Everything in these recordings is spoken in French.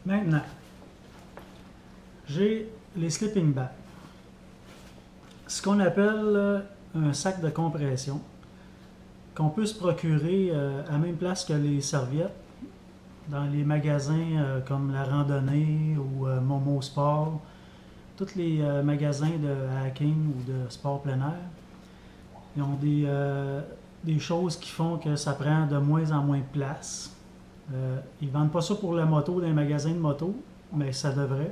Maintenant, j'ai les sleeping bags. Ce qu'on appelle un sac de compression qu'on peut se procurer à la même place que les serviettes dans les magasins comme La Randonnée ou Momo Sport, tous les magasins de hiking ou de sport plein air. Ils ont des choses qui font que ça prend de moins en moins de place. Ils ne vendent pas ça pour la moto dans les magasins de moto, mais ça devrait.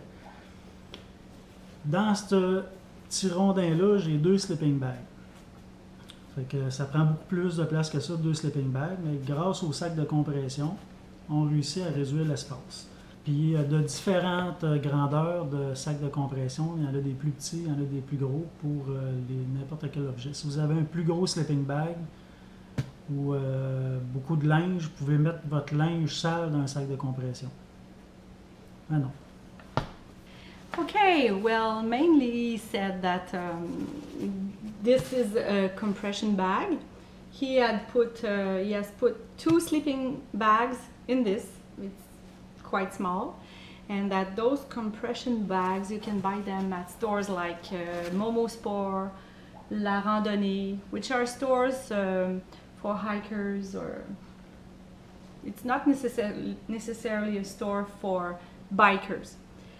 Dans ce petit rondin-là, j'ai 2 sleeping bags. Fait que ça prend beaucoup plus de place que ça, 2 sleeping bags, mais grâce au sac de compression, on réussit à réduire l'espace. Puis de différentes grandeurs de sacs de compression, il y en a des plus petits, il y en a des plus gros pour n'importe quel objet. Si vous avez un plus gros sleeping bag ou beaucoup de linge, vous pouvez mettre votre linge sale dans un sac de compression. Ah non. Okay, well, mainly he said that this is a compression bag. He has put 2 sleeping bags in this. It's quite small, and that those compression bags you can buy them at stores like Momo Sport, La Randonnée, which are stores for hikers, or it's not necessarily a store for bikers.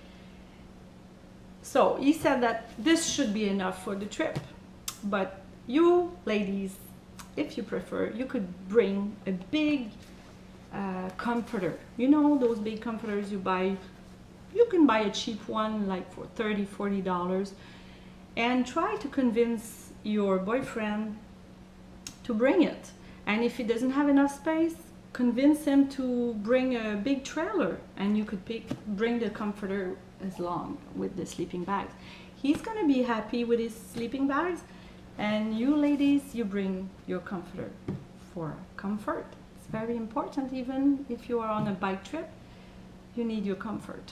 So he said that this should be enough for the trip, but you ladies, if you prefer, you could bring a big comforter. You know those big comforters you buy, you can buy a cheap one like for $30, $40, and try to convince your boyfriend to bring it. And if he doesn't have enough space, convince him to bring a big trailer, and you could bring the comforter as long with the sleeping bags. He's gonna be happy with his sleeping bags, and you ladies, you bring your comforter for comfort. It's very important. Even if you are on a bike trip, you need your comfort.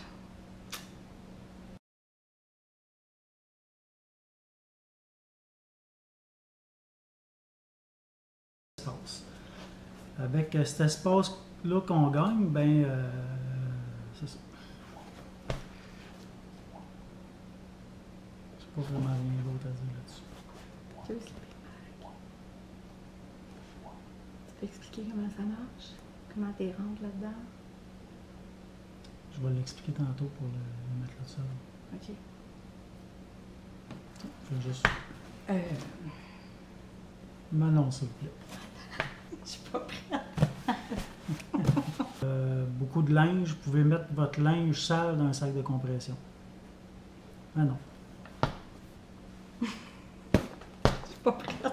Avec cet espace-là qu'on gagne, ben c'est ça. Pas vraiment rien d'autre à dire là-dessus. Tu peux expliquer comment ça marche? Comment tu rentres là-dedans? Je vais l'expliquer tantôt pour le mettre là-dessus. OK. Je vais juste m'annoncer, s'il vous plaît. Je suis pas prête. Beaucoup de linge, vous pouvez mettre votre linge sale dans un sac de compression. Ah non. Je suis pas prête.